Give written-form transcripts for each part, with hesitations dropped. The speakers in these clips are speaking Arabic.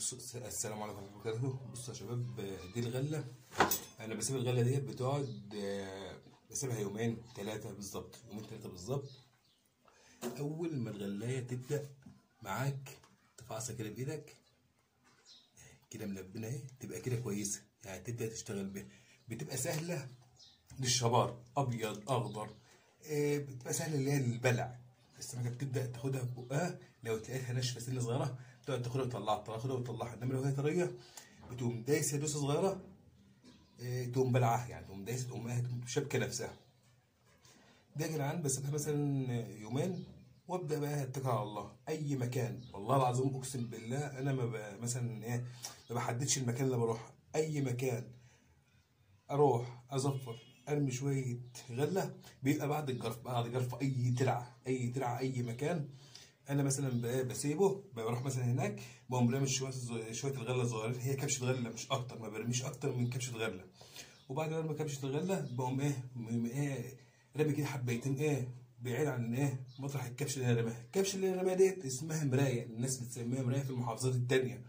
السلام عليكم ورحمة الله وبركاته. بصوا يا شباب، دي الغلة. أنا بسيب الغلة ديت بتقعد بسيبها يومين ثلاثة بالظبط، يومين ثلاثة بالظبط. أول ما الغلاية تبدأ معاك تفعصها كده بإيدك كده ملبنة أهي، تبقى كده كويسة، يعني تبدأ تشتغل بيها. بتبقى سهلة للشبار، أبيض أخضر، بتبقى سهلة اللي هي البلع. السمكة بتبدأ تاخدها ببقها، لو تلاقيها ناشفة سنة صغيرة تقعد تاخدها وتطلعها، تاخدها وتطلعها. انما لو هي طريه بتقوم دايسه دوسه صغيره، تقوم بلعها، يعني تقوم دايسه تقوم شابكه نفسها. ده يا جدعان بسيبها مثلا يومين وابدا بقى اتكل على الله. اي مكان والله العظيم اقسم بالله انا ما مثلا ما بحددش المكان اللي بروح. اي مكان اروح اظفر ارمي شويه غله، بيبقى بعد الجرف اي ترعه اي مكان انا مثلا بسيبه. بروح مثلا هناك بقوم رامي شويه الغله صغيرين، هي كبشه غله مش اكتر، ما برميش اكتر من كبشه غله. وبعد ما ارمي كبشه الغله بقوم رامي كده حبيتين بعيد عن مطرح الكبشه اللي انا راميها. الكبشه اللي انا راميها ديت اسمها مرايه، الناس بتسميها مرايه في المحافظات التانيه.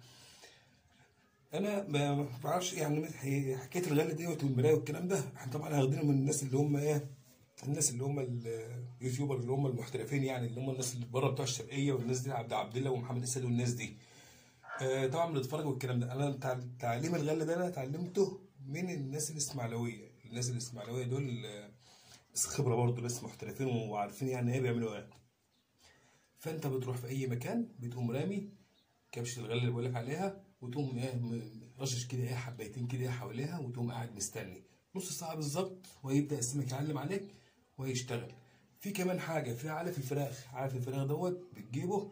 انا ما بعرفش يعني حكايه الغله ديت والمرايه والكلام ده، احنا طبعا واخدينه من الناس اللي هم الناس اللي هم اليوتيوبر اللي هم المحترفين، يعني اللي هم الناس اللي بره بتوع الشرقيه، والناس دي عبد الله ومحمد السيد والناس دي. طبعا بنتفرج والكلام ده. انا تعليم الغله ده انا اتعلمته من الناس الاسماعيلويه. الناس الاسماعيلويه دول خبره برضه، ناس محترفين وعارفين يعني ايه بيعملوا ايه. فانت بتروح في اي مكان بتقوم رامي كبشه الغله اللي بقول لك عليها، وتقوم رشش كده حبيتين كده حواليها، وتقوم قاعد مستني نص ساعه بالظبط ويبدا السمك يعلم عليك ويشتغل. في كمان حاجه، في علف الفراخ. علف الفراخ دوت بتجيبه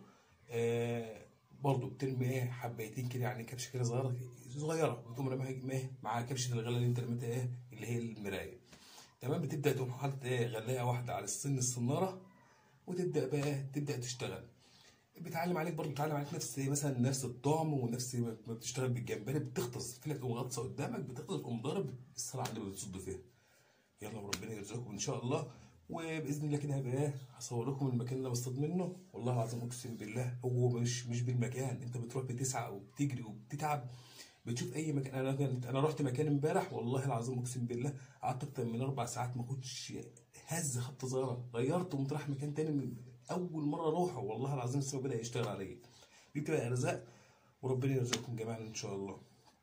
برضه بترمي حبيتين كده، يعني كبشه كده صغيره وتقوم راميها مع كبشه الغله اللي انت رميتها اللي هي المرايه. تمام. بتبدا تقوم حاطط غلايه واحده على السناره، وتبدا تبدا تشتغل. بتعلم عليك برضه، بتعلم عليك نفس الطعم، ونفس ما بتشتغل بالجمبري بتغطس في تقوم غطسه قدامك، بتغطس تقوم ضارب الصلعه اللي بتصد فيها. يلا وربنا يرزقكم ان شاء الله. وباذن الله كده هبقى هصور لكم المكان اللي بصطاد منه. والله العظيم اقسم بالله هو مش بالمكان، انت بتروح بتسعى وبتجري وبتتعب بتشوف اي مكان. انا رحت مكان امبارح والله العظيم اقسم بالله قعدت اكتر من 4 ساعات ما كنتش هز خبطه صغيره، غيرت وقمت رايح مكان تاني من اول مره اروحه. والله العظيم السمك بدا يشتغل عليا. دي بتبقى ارزاق، وربنا يرزقكم جميعا ان شاء الله.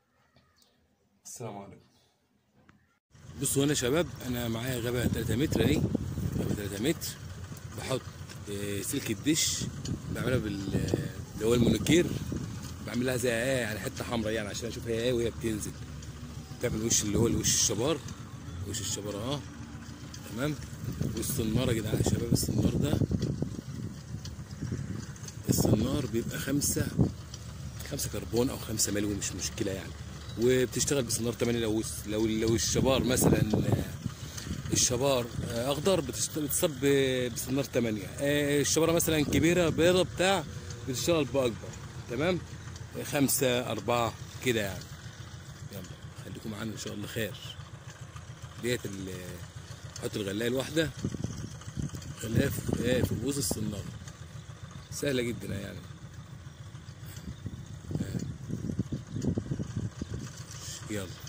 السلام عليكم. بصوا هنا يا شباب، انا معايا غابه 3 متر اهي، غابه 3 متر. بحط سلك الدش بعملها اللي هو المونوكير، بعملها زي يعني حته حمراء يعني عشان اشوف هي وهي بتنزل. تعمل وش اللي هو الوش الشبار، وش الشبار تمام. والسناره يا جدعان يا شباب، السنار ده السنار بيبقى 5 كربون او 5 ملو، مش مشكله يعني. وبتشتغل بسنار 8. لو الشبار مثلا الشبار اخضر بتصب بسنار 8. الشباره مثلا كبيره بيضه بتاع بتشتغل باكبر. تمام. 5 4 كده يعني. يلا خليكم معانا ان شاء الله خير. ديت حط الغلايه الواحده، غلايه في بوز السناره، سهله جدا يعني. يلا